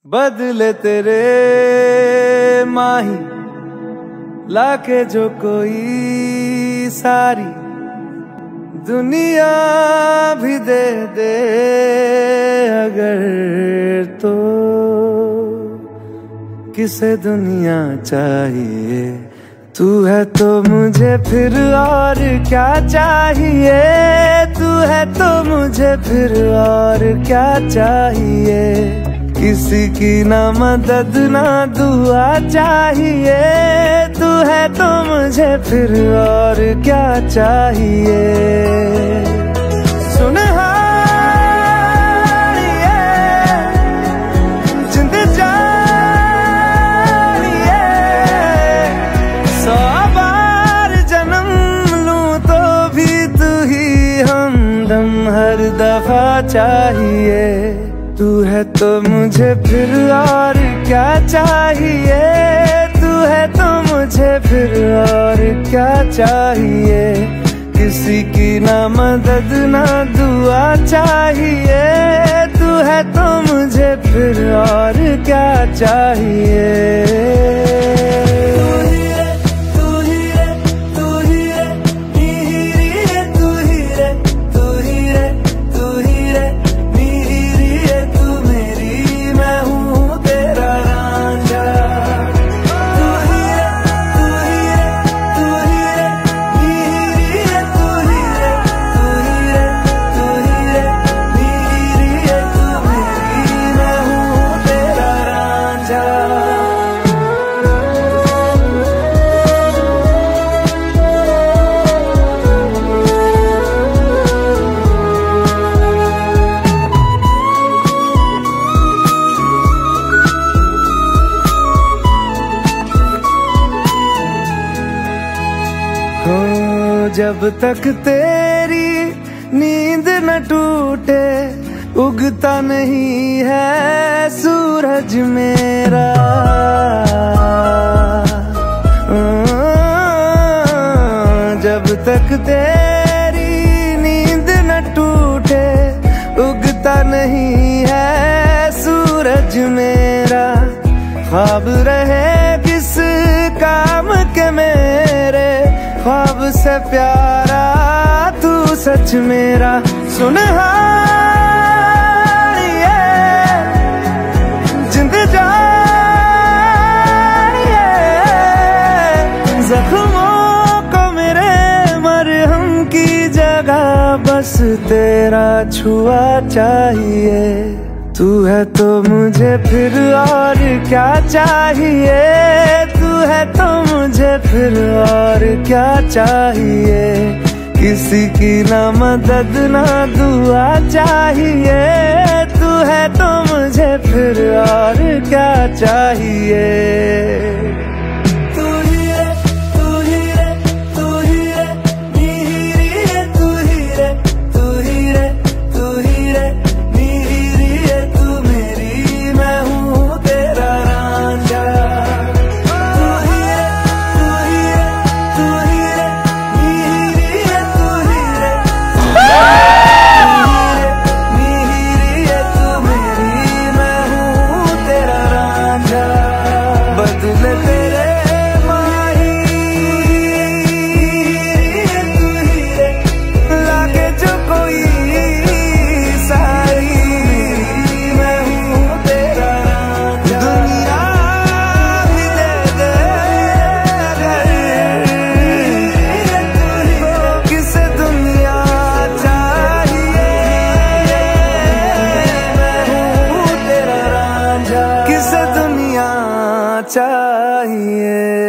बदले तेरे माही लाके जो कोई सारी दुनिया भी दे दे अगर, तो किसे दुनिया चाहिए। तू है तो मुझे फिर और क्या चाहिए, तू है तो मुझे फिर और क्या चाहिए। किसी की ना मदद ना दुआ चाहिए, तू है तो मुझे फिर और क्या चाहिए। सुन जिंद जानिए, 100 बार जन्म लूं तो भी तू ही हमदम हर दफा चाहिए। तू है तो मुझे फिर और क्या चाहिए, तू है तो मुझे फिर और क्या चाहिए। किसी की ना मदद ना दुआ चाहिए, तू है तो मुझे फिर और क्या चाहिए। जब तक तेरी नींद न टूटे उगता नहीं है सूरज मेरा। जब तक तेरी नींद न टूटे उगता नहीं है सूरज मेरा। ख्वाब रहे किस काम के मेरे, ख्वाब से प्यारा तू सच मेरा। सुन जिंद जानिए, जख्मों को मेरे मरहम की जगह बस तेरा छुआ चाहिए। तू है तो मुझे फिर और क्या चाहिए, तू है तो मुझे फिर और क्या चाहिए। किसी की ना मदद ना दुआ चाहिए, तू है तो मुझे फिर और क्या चाहिए। किसे दुनिया चाहिए।